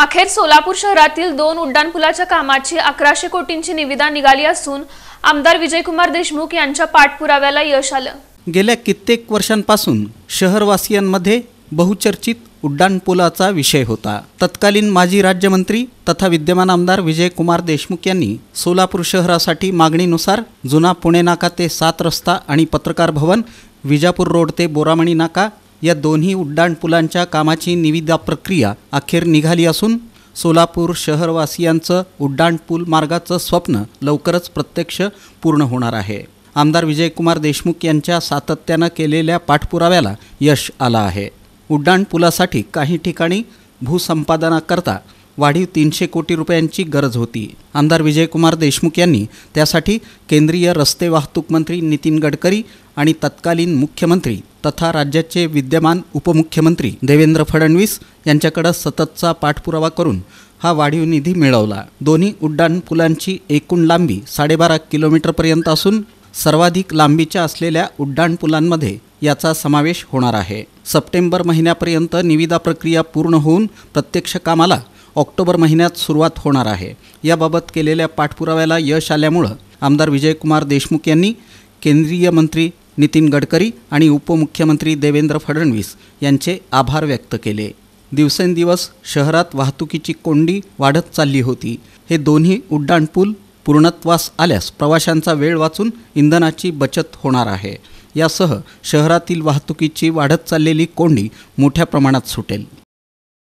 अखेर सोलापूर शहरातील 2 उड्डाणपुलाच्या कामाची 1100 कोटींची निविदा निघाली असून आमदार विजयकुमार देशमुख यांच्या पाठपुराव्याला यश आलं। गेल्या कित्येक वर्षांपासून शहरवासियांमध्ये बहुचर्चित उड्डाणपुलाचा विषय होता। तत्कालीन माजी राज्यमंत्री तथा विद्यमान आमदार विजयकुमार देशमुख यांनी सोलापूर शहरासाठी मागणीनुसार जुना पुणे नाका ते 7 रस्ता आणि पत्रकार भवन, विजापूर रोड ते बोरामणी नाका या दोन्ही उड्डाणपुलांच्या कामाची निविदा प्रक्रिया अखेर निघाली असून सोलापूर शहरवासियांचं उड्डाणपूल मार्गाचं स्वप्न लवकरच प्रत्यक्ष पूर्ण होणार आहे। आमदार विजयकुमार देशमुख यांच्या सातत्यानं केलेल्या पाठपुराव्याला यश आलं आहे। उड्डाणपुलासाठी काही ठिकाणी भूसंपादनाकरता वाढीव 300 कोटी रुपयांची गरज होती। आमदार विजयकुमार देशमुख यांनी त्यासाठी केंद्रीय रस्ते वाहतूक मंत्री नितीन गडकरी आणि तत्कालीन मुख्यमंत्री तथा राज्याचे विद्यमान उपमुख्यमंत्री देवेंद्र फडणवीस यांच्याकडे सततचा पाठपुरावा करून हा वाढीव निधी मिळवला। दोन्ही उड्डाणपुलांची एकूण लांबी 12.5 किलोमीटरपर्यंत असून सर्वाधिक लांबीच्या असलेल्या उड्डाणपुलांमध्ये याचा समावेश होणार आहे। सप्टेंबर महिन्यापर्यंत निविदा प्रक्रिया पूर्ण होऊन प्रत्यक्ष कामाला ऑक्टोबर महिन्यात सुरुवात होणार आहे। याबाबत केलेल्या पाठपुराव्याला यश आल्यामुळे आमदार विजयकुमार देशमुख यांनी केंद्रीय मंत्री नितीन गडकरी आणि उपमुख्यमंत्री देवेंद्र फडणवीस यांचे आभार व्यक्त केले। दिवसेंदिवस शहरात वाहतुकीची कोंडी वाढत चालली होती। हे दोन्ही उड्डाणपूल पूर्णत्वास आल्यास प्रवाशांचा वेळ वाचून इंधनाची बचत होणार आहे। यासह शहरातील वाहतुकीची वाढत चाललेली कोंडी मोठ्या प्रमाणात सुटेल।